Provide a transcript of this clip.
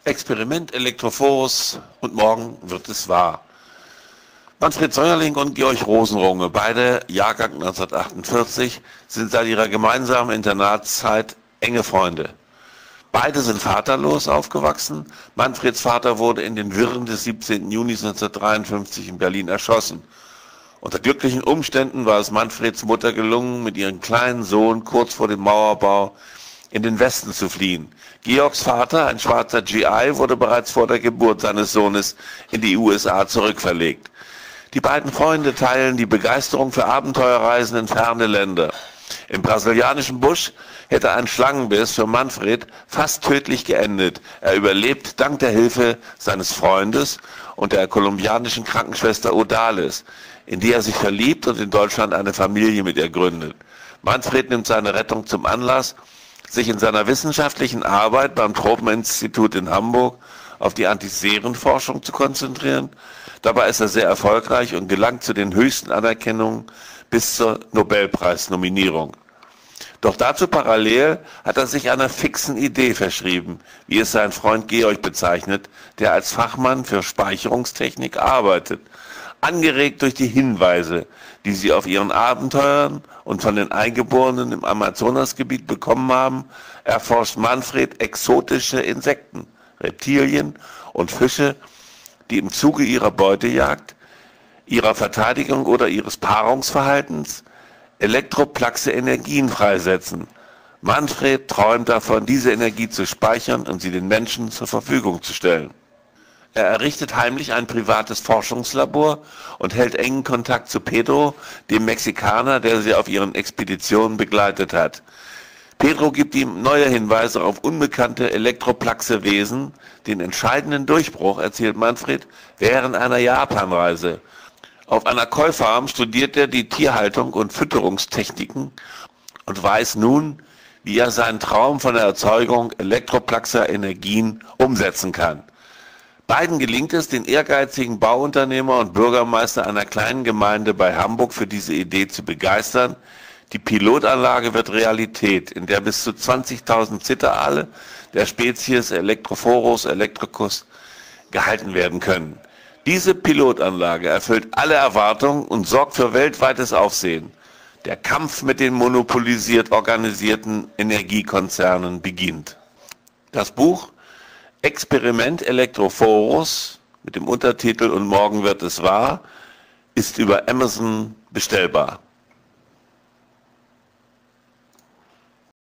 Experiment Elektrophorus und morgen wird es wahr. Manfred Säuerling und Georg Rosenrunge, beide Jahrgang 1948, sind seit ihrer gemeinsamen Internatszeit enge Freunde. Beide sind vaterlos aufgewachsen. Manfreds Vater wurde in den Wirren des 17. Juni 1953 in Berlin erschossen. Unter glücklichen Umständen war es Manfreds Mutter gelungen, mit ihrem kleinen Sohn kurz vor dem Mauerbau in den Westen zu fliehen. Georgs Vater, ein schwarzer GI, wurde bereits vor der Geburt seines Sohnes in die USA zurückverlegt. Die beiden Freunde teilen die Begeisterung für Abenteuerreisen in ferne Länder. Im brasilianischen Busch hätte ein Schlangenbiss für Manfred fast tödlich geendet. Er überlebt dank der Hilfe seines Freundes und der kolumbianischen Krankenschwester Odales, in die er sich verliebt und in Deutschland eine Familie mit ihr gründet. Manfred nimmt seine Rettung zum Anlass, sich in seiner wissenschaftlichen Arbeit beim Tropeninstitut in Hamburg auf die Antiserenforschung zu konzentrieren. Dabei ist er sehr erfolgreich und gelangt zu den höchsten Anerkennungen bis zur Nobelpreisnominierung. Doch dazu parallel hat er sich einer fixen Idee verschrieben, wie es sein Freund Georg bezeichnet, der als Fachmann für Speicherungstechnik arbeitet. Angeregt durch die Hinweise, die sie auf ihren Abenteuern und von den Eingeborenen im Amazonasgebiet bekommen haben, erforscht Manfred exotische Insekten, Reptilien und Fische, die im Zuge ihrer Beutejagd, ihrer Verteidigung oder ihres Paarungsverhaltens elektroplaxe Energien freisetzen. Manfred träumt davon, diese Energie zu speichern und sie den Menschen zur Verfügung zu stellen. Er errichtet heimlich ein privates Forschungslabor und hält engen Kontakt zu Pedro, dem Mexikaner, der sie auf ihren Expeditionen begleitet hat. Pedro gibt ihm neue Hinweise auf unbekannte elektroplaxe Wesen. Den entscheidenden Durchbruch erzielt Manfred während einer Japanreise. Auf einer Koi-Farm studiert er die Tierhaltung und Fütterungstechniken und weiß nun, wie er seinen Traum von der Erzeugung elektroplaxer Energien umsetzen kann. Beiden gelingt es, den ehrgeizigen Bauunternehmer und Bürgermeister einer kleinen Gemeinde bei Hamburg für diese Idee zu begeistern. Die Pilotanlage wird Realität, in der bis zu 20.000 Zitteraale der Spezies Electrophorus electricus gehalten werden können. Diese Pilotanlage erfüllt alle Erwartungen und sorgt für weltweites Aufsehen. Der Kampf mit den monopolisiert organisierten Energiekonzernen beginnt. Das Buch Experiment Elektrophorus mit dem Untertitel Und morgen wird es wahr ist über Amazon bestellbar.